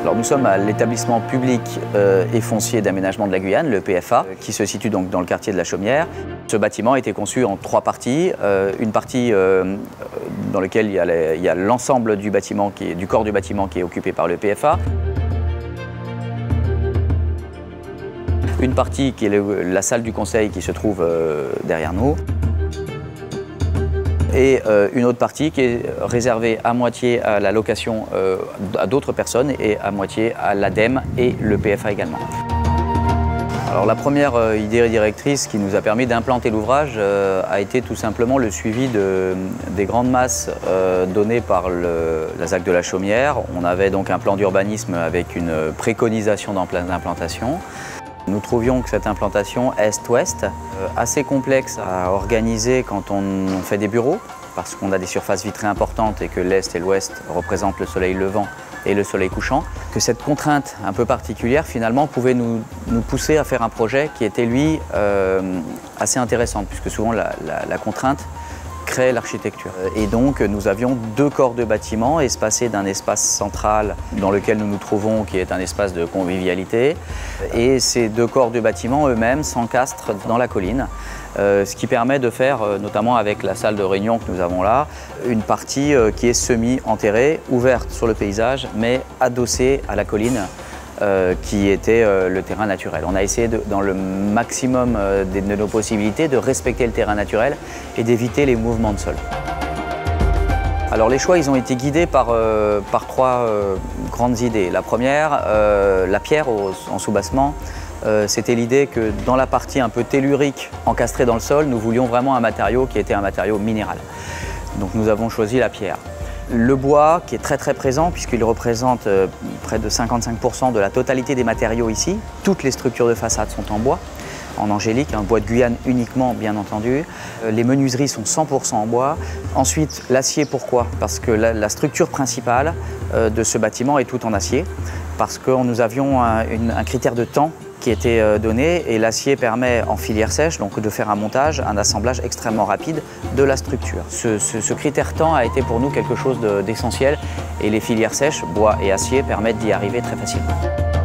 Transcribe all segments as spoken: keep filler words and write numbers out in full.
Alors nous sommes à l'établissement public euh, et foncier d'aménagement de la Guyane, le P F A, qui se situe donc dans le quartier de la Chaumière. Ce bâtiment a été conçu en trois parties. Euh, une partie euh, dans laquelle il y a l'ensemble du bâtiment, qui est, du corps du bâtiment qui est occupé par le P F A. Une partie qui est le, la salle du conseil qui se trouve euh, derrière nous. Et euh, une autre partie qui est réservée à moitié à la location euh, à d'autres personnes et à moitié à l'ADEME et le P F A également. Alors la première euh, idée directrice qui nous a permis d'implanter l'ouvrage euh, a été tout simplement le suivi de, des grandes masses euh, données par le, la ZAC de la Chaumière. On avait donc un plan d'urbanisme avec une préconisation d'implantation. Nous trouvions que cette implantation est-ouest, euh, assez complexe à organiser quand on, on fait des bureaux, parce qu'on a des surfaces vitrées importantes et que l'est et l'ouest représentent le soleil levant et le soleil couchant, que cette contrainte un peu particulière finalement pouvait nous, nous pousser à faire un projet qui était lui euh, assez intéressant, puisque souvent la, la, la contrainte crée l'architecture. Et donc nous avions deux corps de bâtiments espacés d'un espace central dans lequel nous nous trouvons, qui est un espace de convivialité, et ces deux corps de bâtiments eux-mêmes s'encastrent dans la colline, euh, ce qui permet de faire, euh, notamment avec la salle de réunion que nous avons là, une partie euh, qui est semi-enterrée, ouverte sur le paysage, mais adossée à la colline, Euh, qui était euh, le terrain naturel. On a essayé, de, dans le maximum euh, de, de nos possibilités, de respecter le terrain naturel et d'éviter les mouvements de sol. Alors les choix, ils ont été guidés par, euh, par trois euh, grandes idées. La première, euh, la pierre au, en soubassement, euh, c'était l'idée que dans la partie un peu tellurique encastrée dans le sol, nous voulions vraiment un matériau qui était un matériau minéral. Donc nous avons choisi la pierre. Le bois, qui est très très présent puisqu'il représente euh, près de cinquante-cinq pour cent de la totalité des matériaux ici. Toutes les structures de façade sont en bois, en angélique, un bois de Guyane uniquement bien entendu. Euh, les menuiseries sont cent pour cent en bois. Ensuite, l'acier, pourquoi? Parce que la, la structure principale euh, de ce bâtiment est tout en acier, parce que nous avions un, une, un critère de temps qui était donné, et l'acier permet en filière sèche donc de faire un montage, un assemblage extrêmement rapide de la structure. Ce, ce, ce critère temps a été pour nous quelque chose d'essentiel, et les filières sèches, bois et acier, permettent d'y arriver très facilement.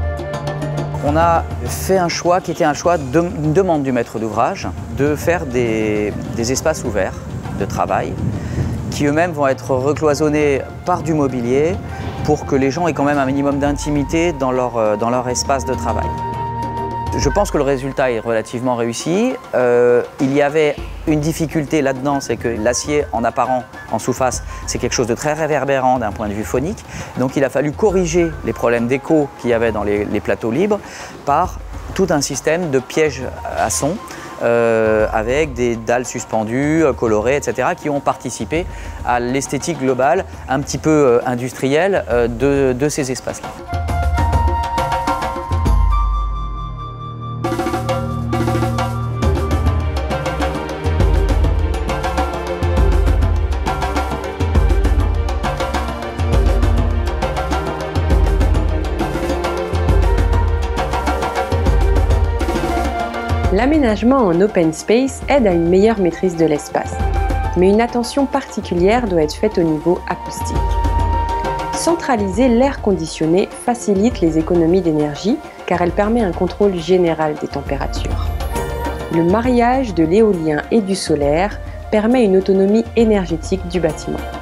On a fait un choix qui était un choix, de, une demande du maître d'ouvrage, de faire des, des espaces ouverts de travail qui eux-mêmes vont être recloisonnés par du mobilier pour que les gens aient quand même un minimum d'intimité dans leur, dans leur espace de travail. Je pense que le résultat est relativement réussi. Euh, il y avait une difficulté là-dedans, c'est que l'acier en apparent, en sous-face, c'est quelque chose de très réverbérant d'un point de vue phonique. Donc il a fallu corriger les problèmes d'écho qu'il y avait dans les, les plateaux libres par tout un système de pièges à son, euh, avec des dalles suspendues, colorées, et cetera, qui ont participé à l'esthétique globale, un petit peu euh, industrielle, euh, de, de ces espaces-là. L'aménagement en open space aide à une meilleure maîtrise de l'espace, mais une attention particulière doit être faite au niveau acoustique. Centraliser l'air conditionné facilite les économies d'énergie car elle permet un contrôle général des températures. Le mariage de l'éolien et du solaire permet une autonomie énergétique du bâtiment.